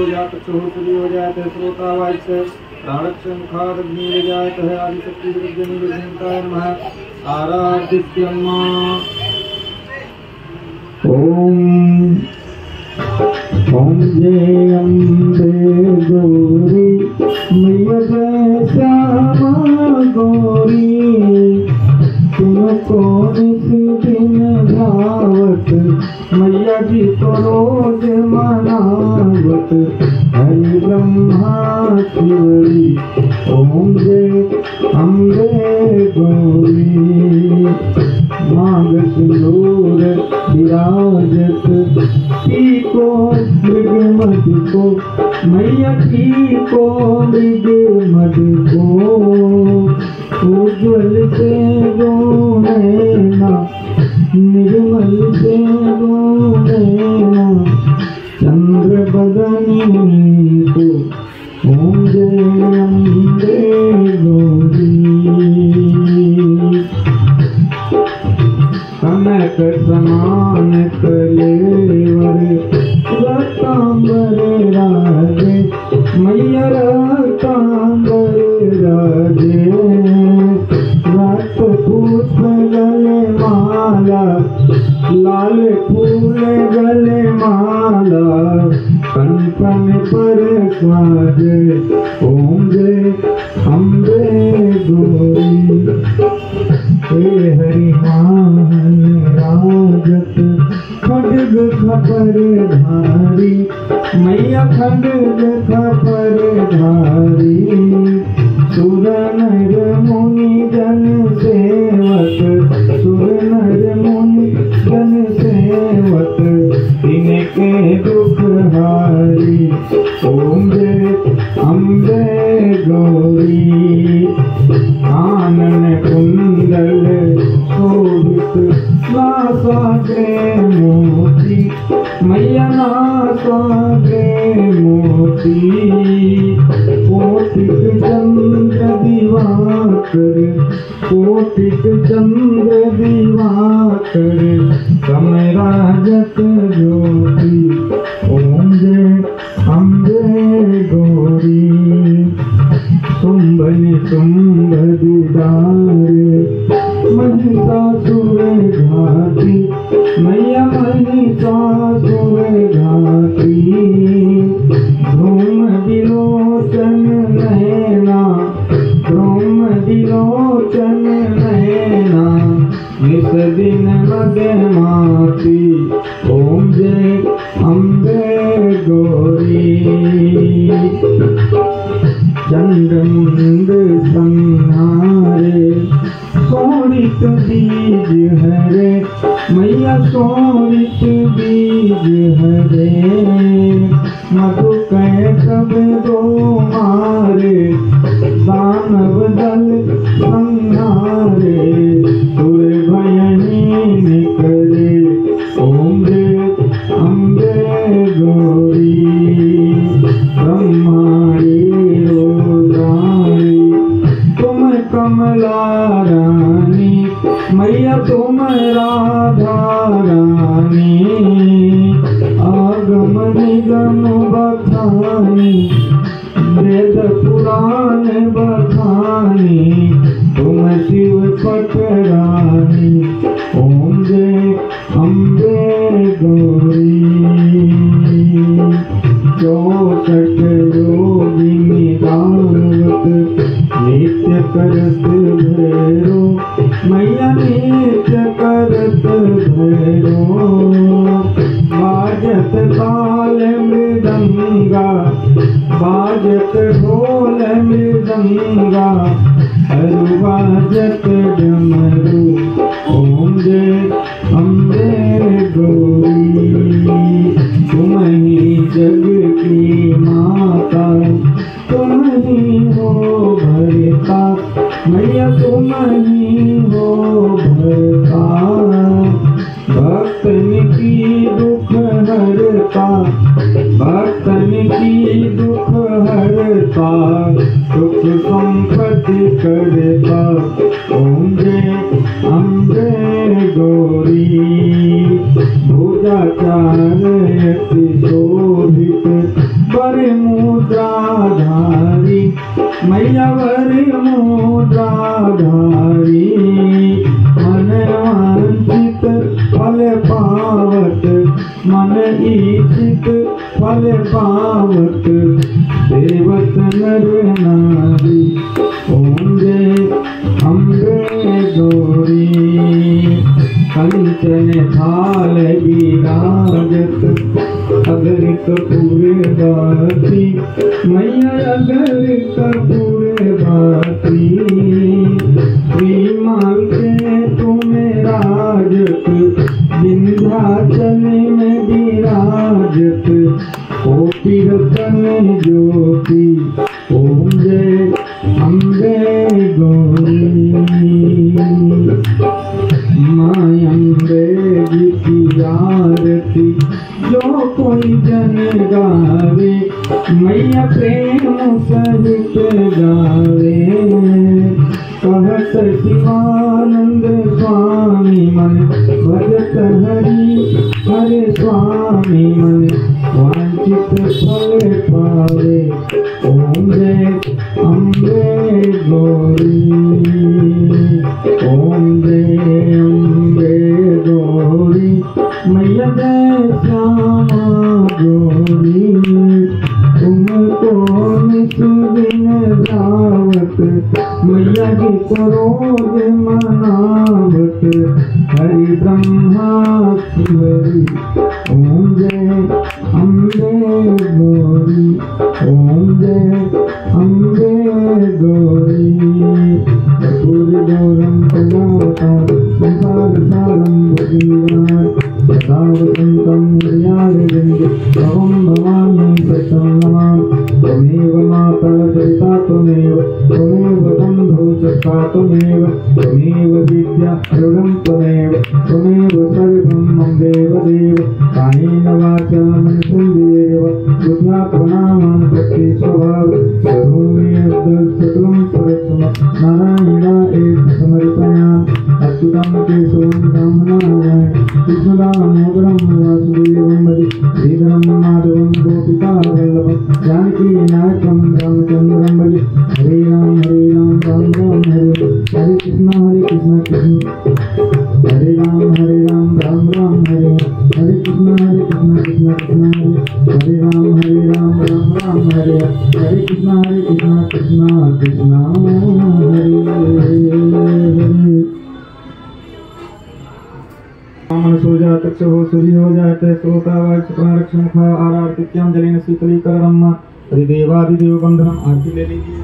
हो जात चक्षुश्री हो जात श्रोता वाच्य प्राणक्षम खादग्नि हो जात है आदिशक्ति विद्यनि विघ्नताय नमः आराधित्यम् ओम जय अम्बे गौरी मैया जय श्यामा गौरी तुमको निस दिन भावत मैया जी को रोज मनावत हरि ब्रह्मा शिवरी ओम जय अम्बे गौरी मांग सिंदूर विराजत की को मृगमद को मैया की को मृगमद को उज्ज्वल से नैना निर्मल से नैना चंद्र बदनी को ओम जय अम्बे गौरी कनक समान कलेवर रतांबर राजे मैया रतांबर राजे रत पुष्प गले माला लाल फूल गले माला कंकन पर स्वाजे ओम जय अम्बे गौरी हे हरि मान राजत खड्ग खपर धारी मैया खड्ग खपर धारी सुर नर मुनि जन सेवक सुर नर मुनि जन सेवक इनके दुख हारी ओम जय अम्बे गौरी आनन कुंडल शोभित नासा के मोती मैया नासा के मोती कोटिक चंद्र दिवाकर कोटिक चंद्र दिवाकर समराजत ज्योति ओम जय अम्बे गौरी सुंबनि सुंब दीदारे महिषासुर घाती मैया महिषासुर घाती धूम दिलोचन नैना धूम दिलोचन नैना निस दिन मदमाती ओम जय अम्बे गौरी चंद्रमुंड संहारे सोनित बीज हरे मैया सोनित बीज हरे मधु कैटभ दो मारे दानव दल संहारे सुर भयहीन करे ओम जय अम्बे गौरी ब्रह्माणी तुम कमला रानी मैया तुम राधा रानी आगम निगम बखानी वेद पुराण बखानी तुम शिव पटरानी ओम जय अम्बे गौरी 64 योगिनी दावत नित्य करत भैरो मैया नित्य करत भैरो बाजत ताल मृदंगा बाजत ढोल मृदंगा हरु बाजत डमरू ओम जय अम्बे गौरी तुम ही जग की माता तुम ही हो भरता मैया तुम ही हो भरता भक्तन की दुख हरता भक्तन की दुख हरता सुख संपत्ति करता ओम जय अम्बे गौरी भुजाचार्य शोभित वर मुद्राधारी मैया वर मुद्राधारी मन वांछित फल पावत मन इच्छित फल पावत सेवत नर नारी ओम जय अम्बे गौरी कंचन थाल विराजत अगर कपूर बाती मैया अगर कपूर बाती श्रीमान के तुम्हें राजत विंध्याचल में विराजत कोटि रतन ज्योति ओम जय अम्बे गौरी मायम्बे जी की आरती जो कोई जन गावे मैया प्रेम सहित गावे कहत शिवानंद स्वामी मन भजत हरि हरे स्वामी मन वांछित फल पावे ओम जय अम्बे गौरी ओम जय अम्बे गौरी मैया जय श्यामा गौरी तुमको निसुदिन रावत मैया जी को रोज मनावत हरि ब्रह्मा शिवरी ओम जय अम्बे गौरी ओम जय अम्बे गौरी कर्पूरी गौरम कलावतारं संसार सारं भुजंगनाथ सदा वसन्तं हृदयारविन्दे भवं भवानी सतं नमामि त्वमेव माता पिता त्वमेव बन्धुः सखा त्वमेव विद्या ऋणं त्वमेव सर्वं मम देवदेव कायेन वाचा मनसेन्द्रियैर्वा बुद्ध्यात्मनामां भक्ति स्वभाव करोमि सकलं परस्मै नारायणाय समर्पयामि अच्युतं केशवं रामनारायणं कृष्णदामोदरं वासुदेवं भजे श्रीधरं माधवं गोपिकावल्लभं जानकीनायकं रामचन्द्रं भजे हरे राम राम हरे कृष्ण कृष्ण हरे राम राम हरे कृष्ण कृष्ण कृष्ण हरे राम राम हरे कृष्ण कृष्ण कृष्ण हरे मन सो जाए तक्ष हो सूर्य हो जाए तय श्रोता वाक् रक्षण खा आरार्तिक्यम जलेन शीतलीकरणम अधिदेवादिदेव बंधनम आरती ले लीजिए।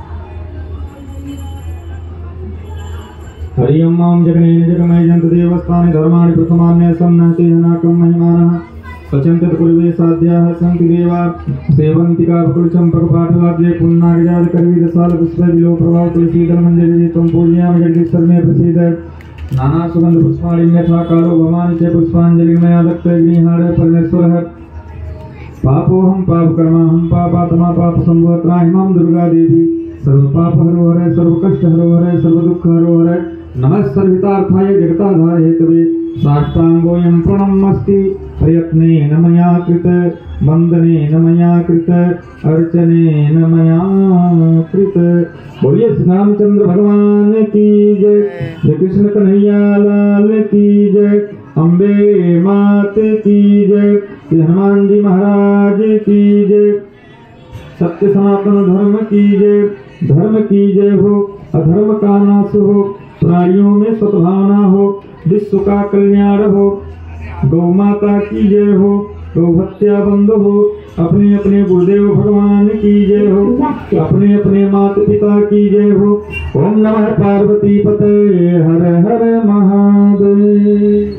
हरि ओम जगनेन जगमय जंत देवस्थाने धर्माणि प्रथमान्य सन्नते हनाकं महिमानः सचन्त पूर्वे साध्याः सन्ति देवा सेवन्तिका कुलचम प्रपाठवाद्ये पुन्नागजात करवीर साल पुष्प विलो प्रभाव तुलसीधर मंजरी त्वं पूजयामि जगदीश सर्वे प्रसीद नाना सुगंध पुष्पाणि कालो भवानि च पुष्पांजलिर्मया दत्त गृहाण परमेश्वरः पापोहं पापकर्माहं पापात्मा पापसंभव त्राहि मां दुर्गा देवी सर्व पाप हरो हरे सर्व कष्ट हरो हरे सर्व दुःख हरो हरे नमः सर्वहितार्थाय जगताधार हेतवे साष्टांगोऽयं प्रणमस्ति प्रयत्नेन मया कृत वंदनेन मया कृत अर्चनेन मया कृत। बोलिए श्री रामचंद्र भगवान की जय, श्री कृष्ण कन्हैया लाल की जय, अम्बे मात की जय, श्री हनुमान जी महाराज की जय। सत्य सनातन धर्म की जय हो, अधर्म का नाश हो, प्राणियों में सद्भावना हो, विश्व का कल्याण हो, गौ माता की जय हो, गौ हत्या बंद हो, अपने अपने गुरुदेव भगवान की जय हो, अपने अपने माता पिता की जय हो। ओम नमः पार्वती पते हर हर महादेव।